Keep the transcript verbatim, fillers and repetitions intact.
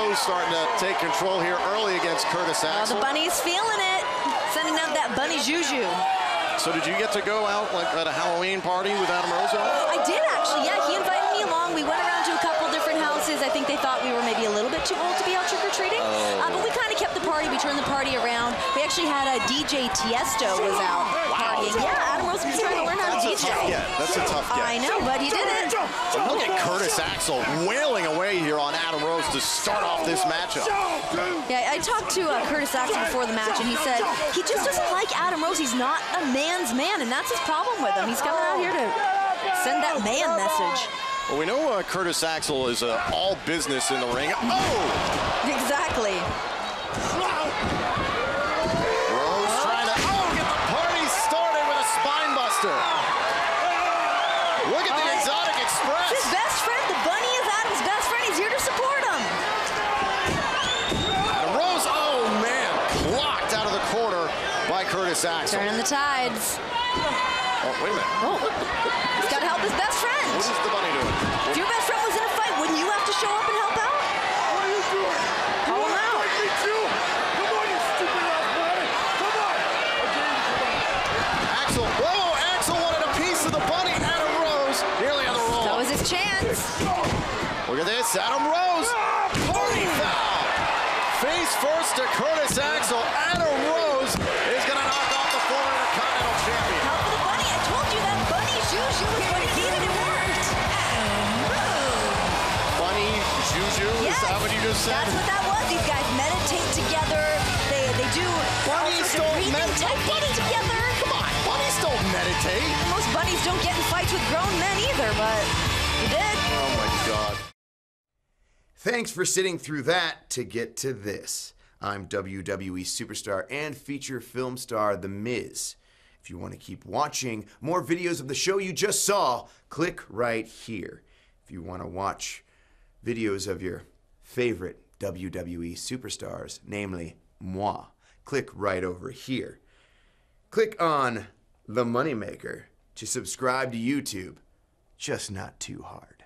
Rose starting to take control here early against Curtis Axel. Well, the Bunny's feeling it, sending out that Bunny Juju. So did you get to go out like at a Halloween party with Adam Rose? I did actually, yeah. He invited me along. We went around to a couple different houses. I think they thought we were maybe a little bit too old to be out trick-or-treating. Oh. Uh, but we kind of kept the party. We turned the party around. We actually had a D J Tiesto was out wow. partying. Yeah, Adam Rose was trying to learn how to That's D J. A tough get. That's a tough get. I know, but he did it. But look at Curtis Axel wailing away here on Adam Rose to start off this matchup. Yeah, I talked to uh, Curtis Axel before the match, and he said he just doesn't like Adam Rose. He's not a man's man, and that's his problem with him. He's coming out here to send that man message. Well, we know uh, Curtis Axel is uh, all business in the ring. Oh! Exactly. Rose trying to, oh, get the party started with a spine buster. Look at the oh, Exotic Express. His best friend, the Bunny, is Adam's best friend. He's here to support him. And Rose, oh man, blocked out of the corner by Curtis Axel. Turning the tides. Oh, wait a minute. Oh, he's got to help his best friend. What is the Bunny doing? If your best friend was in a fight, wouldn't you have to show up and help out? What are you doing? Call him out. Me too. Come on, you stupid ass Bunny. Come on. Axel, whoa, Axel wanted a piece of the Bunny. Adam Rose nearly on the roll. That was his chance. Look at this, Adam Rose. Party foul. Face first to Curtis Axel. Adam Rose is going to knock off the former Intercontinental Champion. Help for the Bunny. I told you that Bunny Juju was what he needed. It worked. Bunny Juju, Yes, is that what you just said? That's what that was. These guys meditate together. They they do Bunnies all sorts of don't breathing meditate. techniques together. Come on, bunnies don't meditate. Most bunnies don't get in fights with grown men either, but he did. Oh my God. Thanks for sitting through that to get to this. I'm W W E superstar and feature film star The Miz. If you want to keep watching more videos of the show you just saw, click right here. If you want to watch videos of your favorite W W E superstars, namely moi, click right over here. Click on The Moneymaker to subscribe to YouTube, just not too hard.